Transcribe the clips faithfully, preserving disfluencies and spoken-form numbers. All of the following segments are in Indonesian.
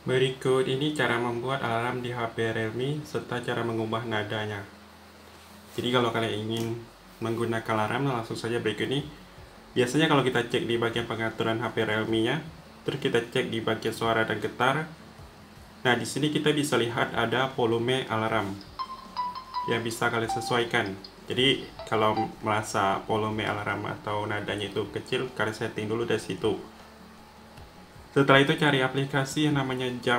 Berikut ini cara membuat alarm di H P Realme serta cara mengubah nadanya. Jadi kalau kalian ingin menggunakan alarm, langsung saja berikut ini. Biasanya kalau kita cek di bagian pengaturan H P Realme-nya, terus kita cek di bagian suara dan getar. Nah, di sini kita bisa lihat ada volume alarm yang bisa kalian sesuaikan. Jadi kalau merasa volume alarm atau nadanya itu kecil, kalian setting dulu dari situ. Setelah itu cari aplikasi yang namanya Jam.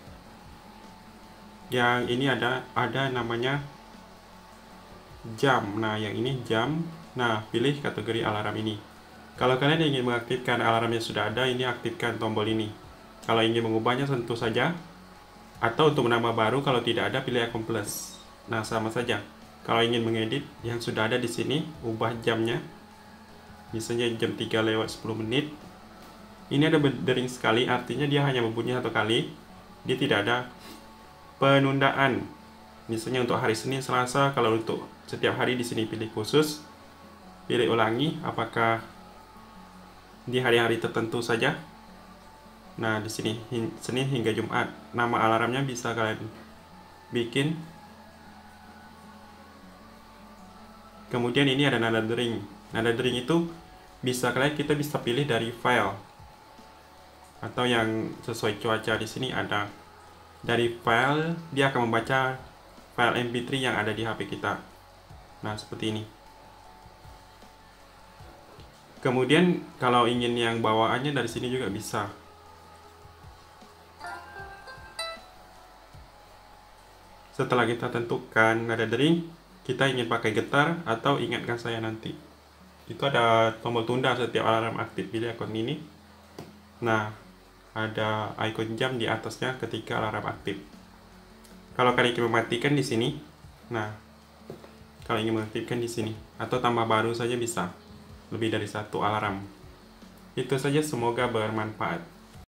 Yang ini ada ada namanya Jam. Nah, yang ini Jam. Nah, pilih kategori alarm ini. Kalau kalian ingin mengaktifkan alarm yang sudah ada, ini aktifkan tombol ini. Kalau ingin mengubahnya, tentu saja. Atau untuk menambah baru, kalau tidak ada, pilih icon plus. Nah, sama saja. Kalau ingin mengedit yang sudah ada di sini, ubah jamnya. Misalnya jam tiga lewat sepuluh menit. Ini ada berdering sekali, artinya dia hanya berbunyi satu kali. Dia tidak ada penundaan. Misalnya untuk hari Senin, Selasa, kalau untuk setiap hari di sini pilih khusus. Pilih ulangi apakah di hari-hari tertentu saja. Nah, di sini Senin hingga Jumat. Nama alarmnya bisa kalian bikin. Kemudian ini ada nada dering. Nada dering itu bisa kalian kita bisa pilih dari file. Atau yang sesuai cuaca di sini ada dari file, dia akan membaca file M P tiga yang ada di H P kita. Nah, seperti ini. Kemudian kalau ingin yang bawaannya dari sini juga bisa. Setelah kita tentukan nada dering, kita ingin pakai getar atau ingatkan saya nanti. Itu ada tombol tunda setiap alarm aktif. Pilih icon ini. Nah, ada icon jam di atasnya ketika alarm aktif. Kalau kalian ingin mematikan di sini, nah, kalau ingin mengaktifkan di sini atau tambah baru saja bisa. Lebih dari satu alarm. Itu saja, semoga bermanfaat.